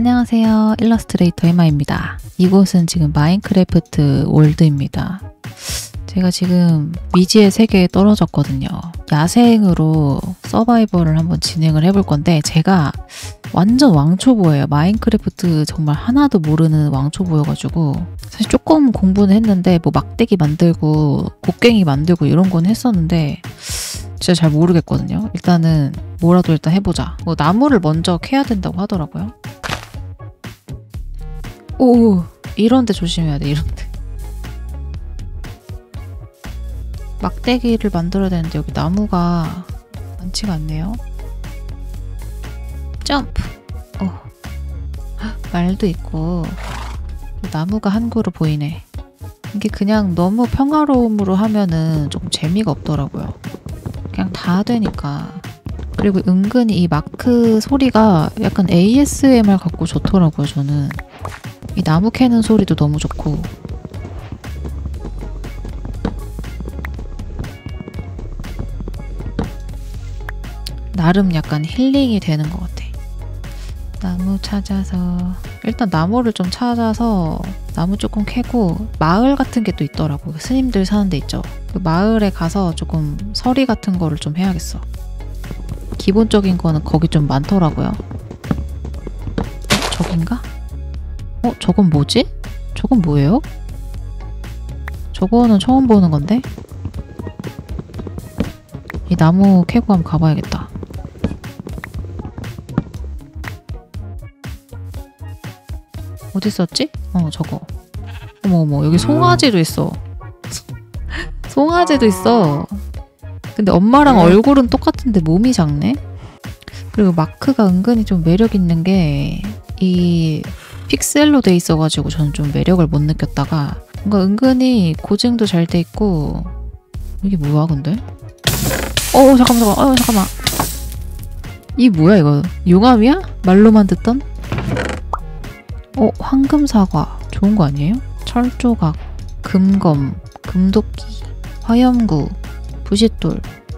안녕하세요. 일러스트레이터 에마입니다. 이곳은 지금 마인크래프트 월드입니다. 제가 지금 미지의 세계에 떨어졌거든요. 야생으로 서바이벌을 한번 진행을 해볼 건데 제가 완전 왕초보예요. 마인크래프트 정말 하나도 모르는 왕초보여가지고 사실 조금 공부는 했는데 뭐 막대기 만들고 곡괭이 만들고 이런 건 했었는데 진짜 잘 모르겠거든요. 일단은 뭐라도 일단 해보자. 뭐 나무를 먼저 캐야 된다고 하더라고요. 오, 이런데 조심해야 돼. 이런데 막대기를 만들어야 되는데 여기 나무가 많지가 않네요. 점프! 말도 있고 나무가 한 그루 보이네. 이게 그냥 너무 평화로움으로 하면은 조금 재미가 없더라고요. 그냥 다 되니까. 그리고 은근히 이 마크 소리가 약간 ASMR 같고 좋더라고요. 저는 이 나무 캐는 소리도 너무 좋고. 나름 약간 힐링이 되는 것 같아. 나무 찾아서 일단 나무를 좀 찾아서 나무 조금 캐고 마을 같은 게 또 있더라고. 스님들 사는 데 있죠. 그 마을에 가서 조금 서리 같은 거를 좀 해야겠어. 기본적인 거는 거기 좀 많더라고요. 저긴가? 저건 뭐지? 저건 뭐예요? 저거는 처음 보는 건데? 이 나무 캐고 한번 가봐야겠다. 어디 있었지? 저거. 어머, 여기 송아지도 있어. 송아지도 있어. 근데 엄마랑 얼굴은 똑같은데 몸이 작네? 그리고 마크가 은근히 좀 매력 있는 게 이 픽셀로 돼 있어가지고 저는 좀 매력을 못 느꼈다가 뭔가 은근히 고증도 잘 돼 있고. 이게 뭐야 근데? 잠깐만. 이 뭐야 이거? 용암이야? 말로만 듣던? 황금사과 좋은 거 아니에요? 철조각, 금검, 금도끼, 화염구, 부싯돌,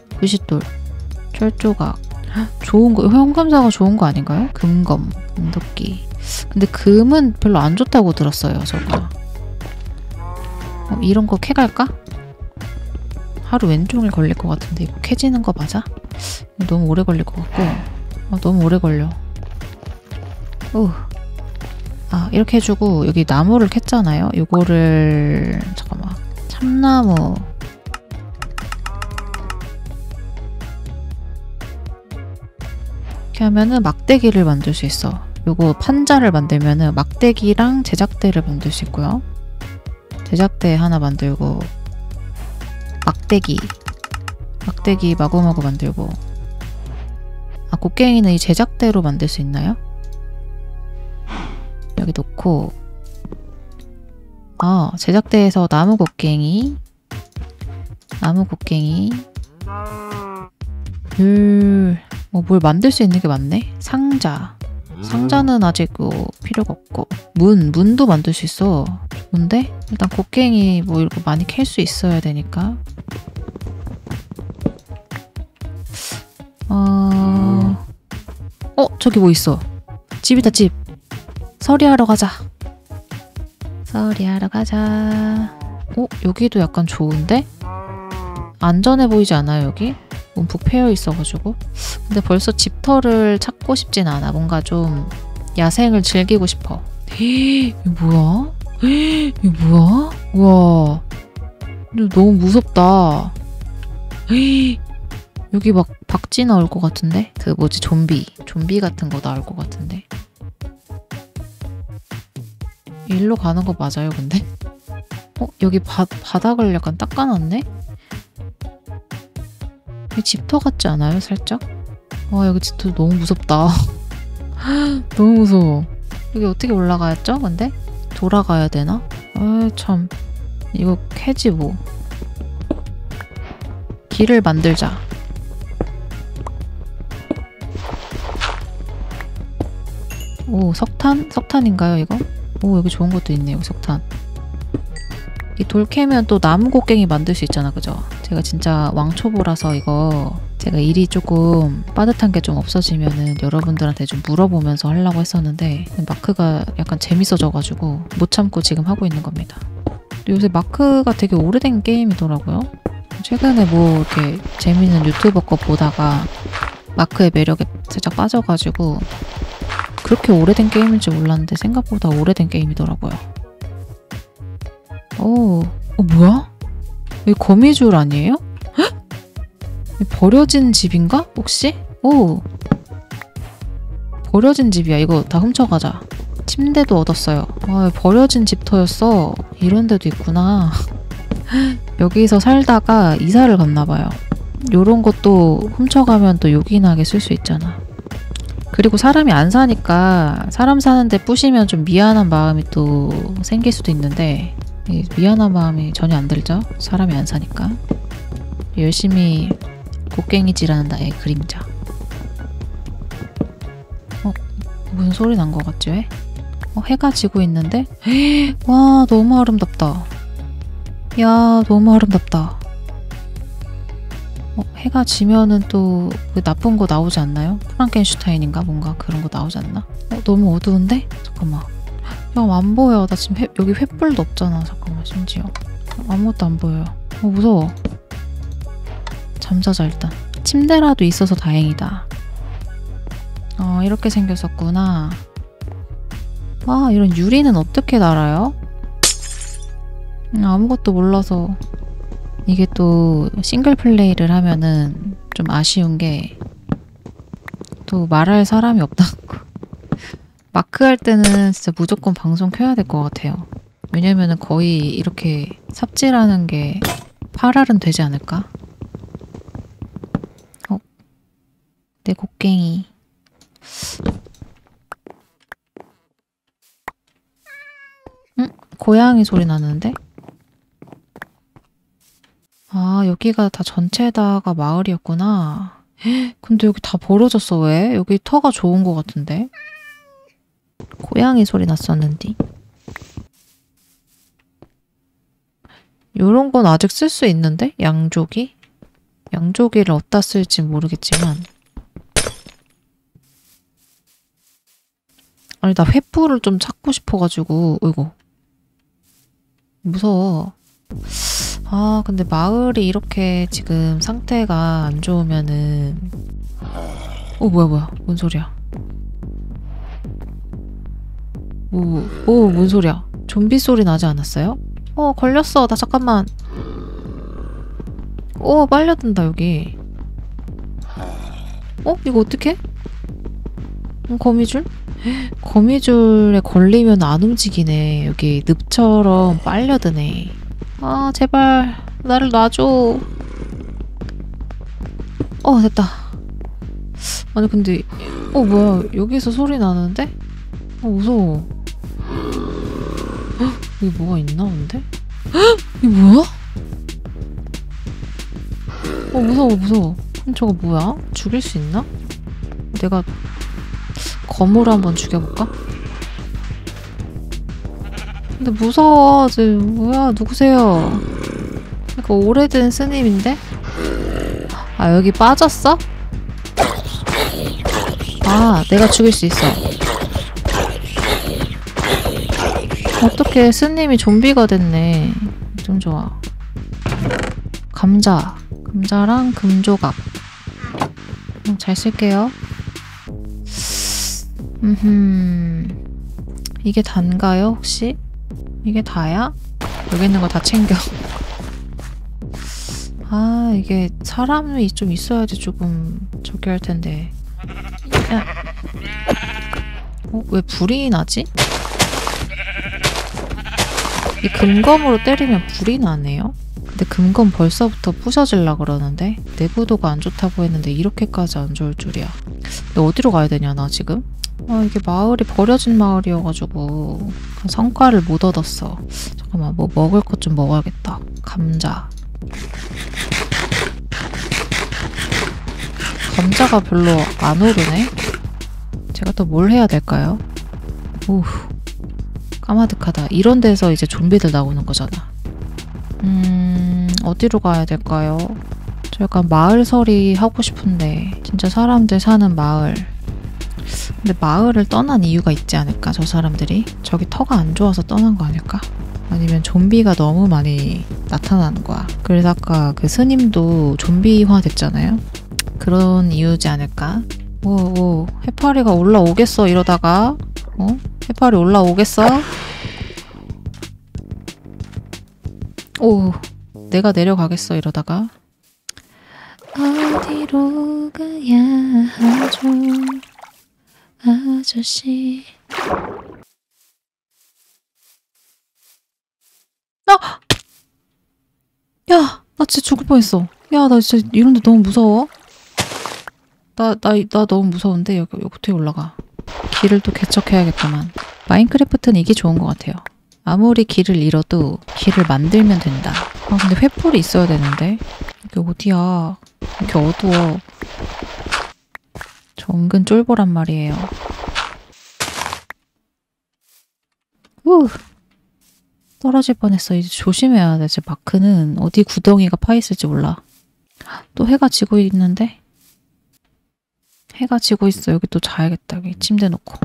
철조각. 좋은 거, 황금사과 좋은 거 아닌가요? 금검, 금도끼. 근데 금은 별로 안 좋다고 들었어요, 저거. 이런 거 캐갈까? 하루 왼종일 걸릴 것 같은데 이거 캐지는 거 맞아? 너무 오래 걸릴 것 같고. 너무 오래 걸려. 이렇게 해주고 여기 나무를 캤잖아요. 이거를 잠깐만. 참나무 이렇게 하면은 막대기를 만들 수 있어. 요거 판자를 만들면은 막대기랑 제작대를 만들 수 있고요. 제작대 하나 만들고 막대기 마구마구 만들고. 곡괭이는 이 제작대로 만들 수 있나요? 여기 놓고 제작대에서 나무 곡괭이 뭘 만들 수 있는 게 많네? 상자는 아직 필요가 없고 문도 만들 수 있어. 좋은데? 일단 곡괭이 이렇게 많이 캘 수 있어야 되니까. 저기 뭐 있어. 집이다 집. 서리하러 가자. 여기도 약간 좋은데? 안전해 보이지 않아요 여기? 움푹 패여 있어가지고. 근데 벌써 집터를 찾고 싶진 않아. 뭔가 좀 야생을 즐기고 싶어. 이게 뭐야? 이게 뭐야? 우와, 너무 무섭다. 여기 막 박쥐 나올 것 같은데? 좀비 같은 거 나올 것 같은데? 일로 가는 거 맞아요 근데? 여기 바닥을 약간 닦아놨네? 여기 집터 같지 않아요 살짝? 여기 집터 너무 무섭다. 너무 무서워. 여기 어떻게 올라가야죠 근데? 돌아가야 되나? 참. 이거 캐지 뭐. 길을 만들자. 석탄인가요 이거? 여기 좋은 것도 있네요. 석탄. 이 돌 캐면 또 나무 곡괭이 만들 수 있잖아 그죠? 제가 진짜 왕초보라서 이거 제가 일이 조금 빠듯한 게 좀 없어지면은 여러분들한테 좀 물어보면서 하려고 했었는데 마크가 약간 재밌어져가지고 못 참고 지금 하고 있는 겁니다. 요새 마크가 되게 오래된 게임이더라고요. 최근에 뭐 이렇게 재밌는 유튜버 거 보다가 마크의 매력에 살짝 빠져가지고 그렇게 오래된 게임인지 몰랐는데 생각보다 오래된 게임이더라고요. 뭐야? 여기 거미줄 아니에요? 헉? 버려진 집인가? 혹시? 버려진 집이야. 이거 다 훔쳐가자. 침대도 얻었어요. 버려진 집터였어. 이런 데도 있구나. 여기서 살다가 이사를 갔나봐요. 요런 것도 훔쳐가면 또 요긴하게 쓸 수 있잖아. 그리고 사람이 안 사니까 사람 사는데 부시면 좀 미안한 마음이 또 생길 수도 있는데 미안한 마음이 전혀 안 들죠? 사람이 안 사니까. 열심히 곡괭이질하는 나의 그림자. 무슨 소리 난 것 같지 왜? 해가 지고 있는데? 와 너무 아름답다. 야 너무 아름답다. 해가 지면은 또 그 나쁜 거 나오지 않나요? 프랑켄슈타인인가 뭔가 그런 거 나오지 않나? 너무 어두운데? 잠깐만. 야 안 보여. 나 지금 여기 횃불도 없잖아. 잠깐만 심지어 아무것도 안 보여요. 무서워. 잠자자 일단. 침대라도 있어서 다행이다. 이렇게 생겼었구나. 와 이런 유리는 어떻게 달아요? 아무것도 몰라서. 이게 또 싱글 플레이를 하면은 좀 아쉬운 게 또 말할 사람이 없다는 거. 마크 할 때는 진짜 무조건 방송 켜야 될 것 같아요. 왜냐면은 거의 이렇게 삽질하는 게 8알은 되지 않을까? 내 곡괭이. 고양이 소리 나는데? 여기가 다 전체다가 마을이었구나. 근데 여기 다 버려졌어. 왜? 여기 터가 좋은 것 같은데? 고양이 소리 났었는데. 요런 건 아직 쓸 수 있는데? 양조기? 양조기를 어디다 쓸지 모르겠지만. 아니 나 횃불을 좀 찾고 싶어가지고. 어이구 무서워. 근데 마을이 이렇게 지금 상태가 안 좋으면은 뭐야 뭔 소리야. 뭔 소리야. 좀비 소리 나지 않았어요? 걸렸어. 나 잠깐만. 빨려든다 여기. 이거 어떡해? 거미줄? 거미줄에 걸리면 안 움직이네. 여기 늪처럼 빨려드네. 제발 나를 놔줘. 됐다. 아니 근데 뭐야 여기서 소리 나는데? 무서워. 여기 뭐가 있나 본데? 이게 뭐야? 무서워. 그럼 저거 뭐야? 죽일 수 있나? 내가 검으로 한번 죽여볼까? 근데 무서워. 뭐야 누구세요? 이거 오래된 스님인데? 여기 빠졌어? 내가 죽일 수 있어. 어떡해 스님이 좀비가 됐네. 좀 좋아. 감자랑 금조각. 잘 쓸게요. 이게 단가요 혹시? 이게 다야? 여기 있는 거 다 챙겨. 이게 사람이 좀 있어야지 조금 저기 할 텐데. 야. 왜 불이 나지? 이 금검으로 때리면 불이 나네요? 근데 금검 벌써부터 부셔질라 그러는데? 내구도가 안 좋다고 했는데 이렇게까지 안 좋을 줄이야. 근데 어디로 가야 되냐 나 지금? 이게 마을이 버려진 마을이어가지고 성과를 못 얻었어. 잠깐만 뭐 먹을 것 좀 먹어야겠다. 감자가 별로 안 오르네? 제가 또 뭘 해야 될까요? 까마득하다. 이런 데서 이제 좀비들 나오는 거잖아. 어디로 가야 될까요? 저 약간 마을설이 하고 싶은데 진짜 사람들 사는 마을. 근데 마을을 떠난 이유가 있지 않을까? 저 사람들이? 저기 터가 안 좋아서 떠난 거 아닐까? 아니면 좀비가 너무 많이 나타나는 거야. 그래서 아까 그 스님도 좀비화 됐잖아요? 그런 이유지 않을까? 오, 해파리가 올라오겠어 이러다가. 해파리 올라오겠어? 오, 내가 내려가겠어 이러다가. 어디로 가야 하죠 아저씨. 야! 나 진짜 죽을 뻔했어. 야, 나 진짜 이런데 너무 무서워. 나 너무 무서운데? 여기 어떻게 올라가? 길을 또 개척해야겠구만. 마인크래프트는 이게 좋은 것 같아요. 아무리 길을 잃어도 길을 만들면 된다. 아, 근데 횃불이 있어야 되는데? 이게 어디야? 이렇게 어두워. 저 은근 쫄보란 말이에요. 우! 떨어질 뻔했어. 이제 조심해야 돼. 제 마크는 어디 구덩이가 파있을지 몰라. 또 해가 지고 있는데? 해가 지고 있어. 여기 또 자야겠다. 여기 침대 놓고.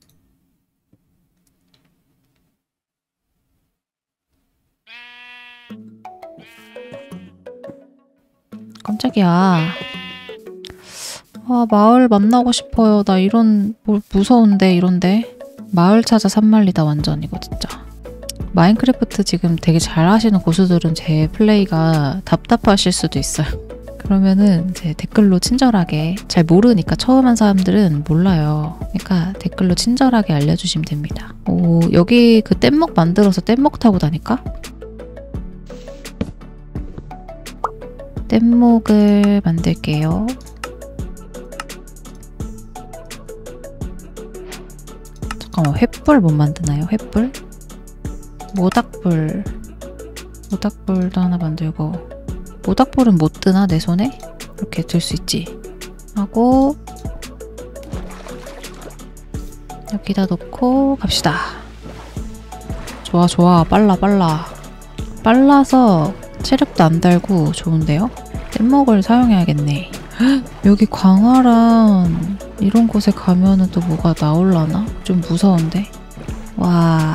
깜짝이야. 아, 마을 만나고 싶어요. 나 이런, 무서운데, 이런데. 마을 찾아 산말리다, 완전 이거 진짜. 마인크래프트 지금 되게 잘 하시는 고수들은 제 플레이가 답답하실 수도 있어요. 그러면은 제 댓글로 친절하게, 잘 모르니까 처음 한 사람들은 몰라요. 그러니까 댓글로 친절하게 알려주시면 됩니다. 오, 여기 그 뗏목 만들어서 뗏목 타고 다닐까? 뗏목을 만들게요. 잠깐만, 횃불 못 만드나요? 횃불? 모닥불도 하나 만들고. 모닥불은 못 드나? 내 손에? 이렇게 들 수 있지. 하고 여기다 놓고 갑시다. 좋아 좋아. 빨라서 체력도 안 달고 좋은데요? 뗏목을 사용해야겠네. 헉, 여기 광활한 이런 곳에 가면은 또 뭐가 나올라나? 좀 무서운데? 와,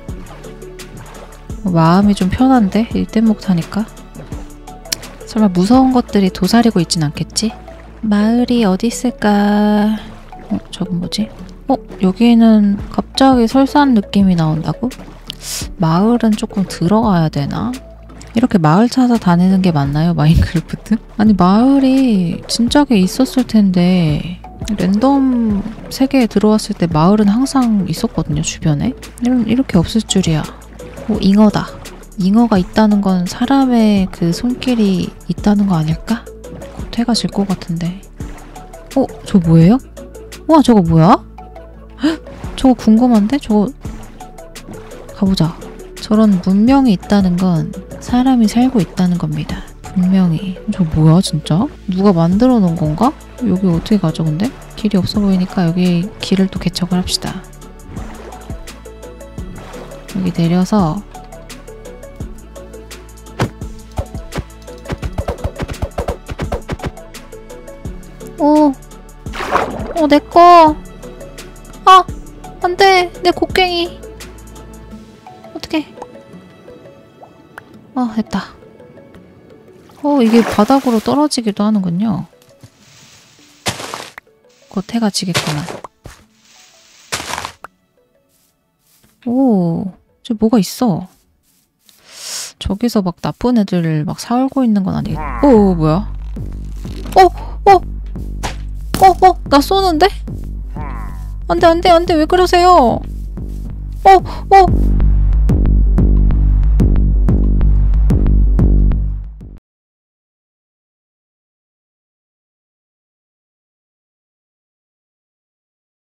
마음이 좀 편한데? 이 뗏목 타니까? 설마 무서운 것들이 도사리고 있진 않겠지? 마을이 어디 있을까? 저건 뭐지? 여기는 갑자기 설산 느낌이 나온다고? 마을은 조금 들어가야 되나? 이렇게 마을 찾아 다니는 게 맞나요, 마인크래프트? 아니, 마을이 진작에 있었을 텐데 랜덤 세계에 들어왔을 때 마을은 항상 있었거든요, 주변에. 이렇게 없을 줄이야. 잉어다. 잉어가 있다는 건 사람의 그 손길이 있다는 거 아닐까? 곧 해가 질 것 같은데. 저 뭐예요? 와, 저거 뭐야? 헉, 저거 궁금한데? 저거 가보자. 저런 문명이 있다는 건 사람이 살고 있다는 겁니다. 분명히. 저 뭐야 진짜? 누가 만들어 놓은 건가? 여기 어떻게 가죠 근데? 길이 없어 보이니까 여기 길을 또 개척을 합시다. 여기 내려서 내꺼! 아! 안 돼! 내 곡괭이! 어떡해. 됐다. 이게 바닥으로 떨어지기도 하는군요. 곧 해가 지겠구나. 저 뭐가 있어. 저기서 막 나쁜 애들을 막 살고 있는 건 아니겠지? 뭐야? 나 쏘는데? 안 돼, 왜 그러세요?